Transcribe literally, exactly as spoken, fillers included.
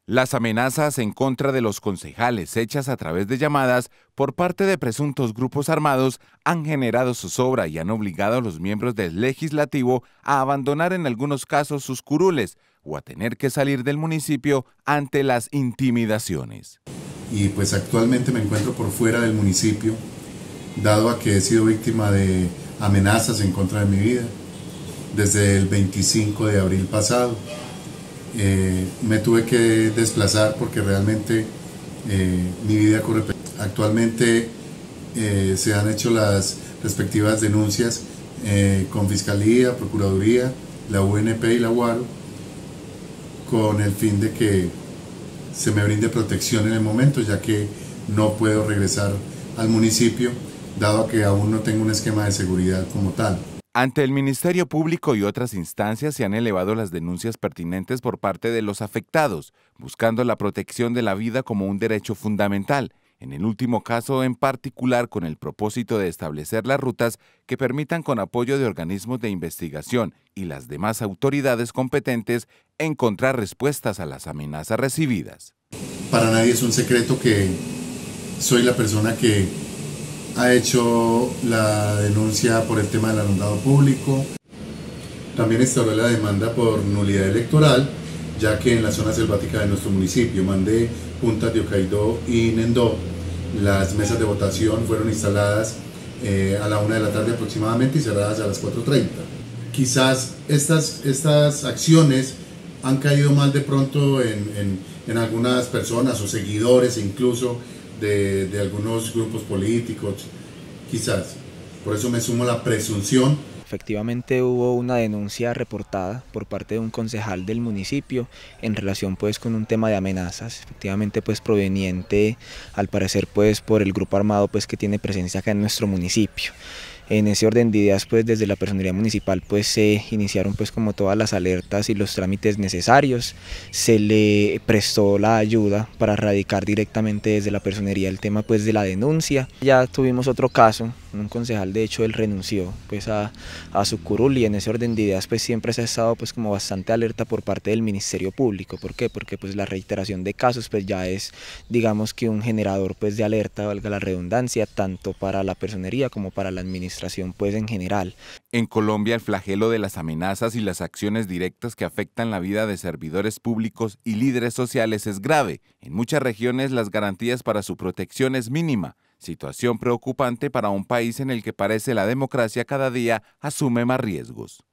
Las amenazas en contra de los concejales hechas a través de llamadas por parte de presuntos grupos armados han generado zozobra y han obligado a los miembros del legislativo a abandonar en algunos casos sus curules o a tener que salir del municipio ante las intimidaciones. Y pues actualmente me encuentro por fuera del municipio, dado a que he sido víctima de amenazas en contra de mi vida desde el veinticinco de abril pasado. Eh, me tuve que desplazar porque realmente eh, mi vida corre peligro. Actualmente eh, se han hecho las respectivas denuncias eh, con Fiscalía, Procuraduría, la U N P y la UARO, con el fin de que se me brinde protección en el momento, ya que no puedo regresar al municipio, dado que aún no tengo un esquema de seguridad como tal. Ante el Ministerio Público y otras instancias se han elevado las denuncias pertinentes por parte de los afectados, buscando la protección de la vida como un derecho fundamental, en el último caso en particular con el propósito de establecer las rutas que permitan, con apoyo de organismos de investigación y las demás autoridades competentes, encontrar respuestas a las amenazas recibidas. Para nadie es un secreto que soy la persona que ha hecho la denuncia por el tema del alumbrado público. También instauré la demanda por nulidad electoral, ya que en la zona selvática de nuestro municipio, Mandé, Puntas de Ocaidó y Nendó, las mesas de votación fueron instaladas eh, a la una de la tarde aproximadamente y cerradas a las cuatro treinta. Quizás estas, estas acciones han caído mal de pronto en, en, en algunas personas o seguidores incluso de, de algunos grupos políticos, quizás. Por eso me sumo a la presunción. Efectivamente hubo una denuncia reportada por parte de un concejal del municipio en relación pues con un tema de amenazas, efectivamente pues proveniente al parecer pues por el grupo armado pues que tiene presencia acá en nuestro municipio. En ese orden de ideas, pues desde la personería municipal pues se iniciaron pues como todas las alertas y los trámites necesarios. Se le prestó la ayuda para radicar directamente desde la personería el tema pues de la denuncia. Ya tuvimos otro caso, un concejal de hecho él renunció pues a, a su curul, y en ese orden de ideas pues siempre se ha estado pues como bastante alerta por parte del Ministerio Público. ¿Por qué? Porque pues la reiteración de casos pues ya es, digamos que un generador pues de alerta, valga la redundancia, tanto para la personería como para la administración pues en general. En Colombia, el flagelo de las amenazas y las acciones directas que afectan la vida de servidores públicos y líderes sociales es grave. En muchas regiones las garantías para su protección es mínima, situación preocupante para un país en el que parece la democracia cada día asume más riesgos.